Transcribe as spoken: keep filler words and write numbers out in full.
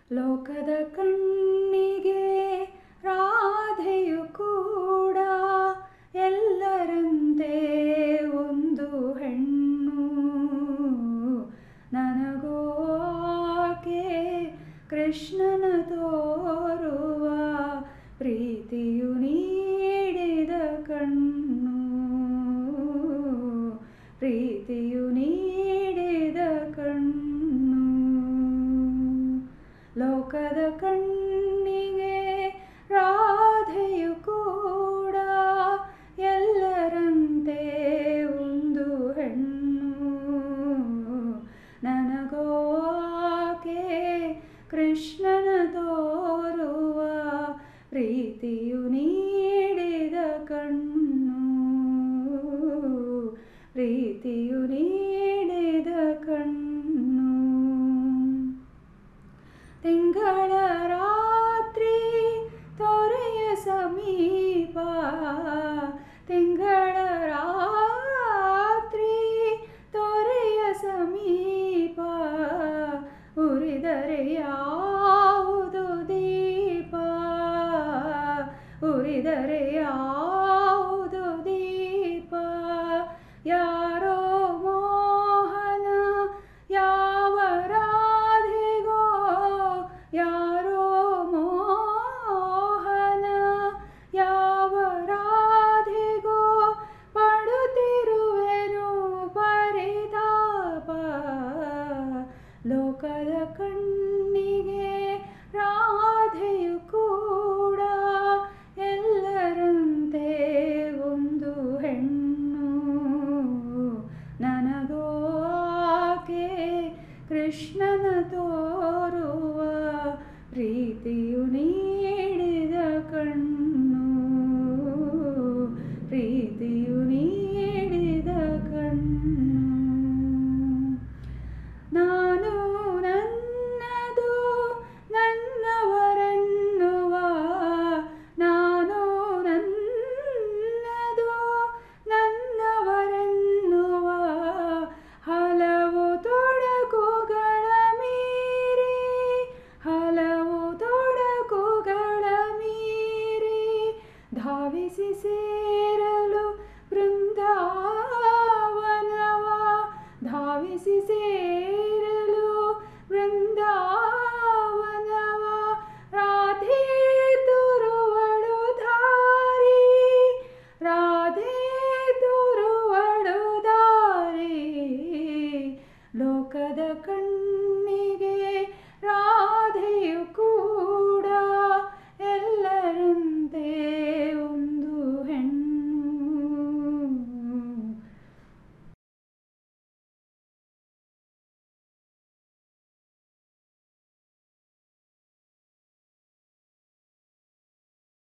ಲೋಕದ ಕಣ್ಣಿಗೆ ರಾಧೆಯು ಕೂಡ ಎಲ್ಲರಂತೆ ಒಂದು ಹೆಣ್ಣು. ನನಗೋ ಆಕೆ ಕೃಷ್ಣನ ತೋರುವ ಪ್ರೀತಿಯು ನೀಡಿದ ಕಣ್ಣು, ಪ್ರೀತಿಯು ನೀಡಿದ ಕಣ್ಣು. ಲೋಕದ ಕಣ್ಣಿಗೆ ರಾಧೆಯು ಕೂಡ ಎಲ್ಲರಂತೆ ಒಂದು ಹೆಣ್ಣು. ನನಗೋ ಆಕೆ ಕೃಷ್ಣನ ತೋರುವ ಪ್ರೀತಿಯು ನೀಡಿದ ಕಣ್ಣು, ಪ್ರೀತಿಯು ನೀಡಿದ ಕಣ್ಣು. ತಿಂಗಳ ರಾತ್ರಿ ತೊರೆಯ ಸಮೀಪ, ತಿಂಗಳ ರಾತ್ರಿ ತೊರೆಯ ಸಮೀಪ, ಉರಿದರೆ ಯಾವುದು ದೀಪ, ಉರಿದರೆ ಯಾವುದು ದೀಪ. ಯಾರೋ ಮೋಹನ ಯಾವ ರಾಧೆಗೋ, ಯಾರೋ ಮೋಹನ ಯಾವ ರಾಧೆಗೋ ಪಡುತ್ತಿರುವೆನು ಪರಿತಾಪ. ಲೋಕದ ಕಣ್ಣಿಗೆ ರಾಧೆಯು ಕೂಡ ಎಲ್ಲರಂತೆ ಒಂದು ಹೆಣ್ಣು. ನನಗೋ ಆಕೆ ಕೃಷ್ಣ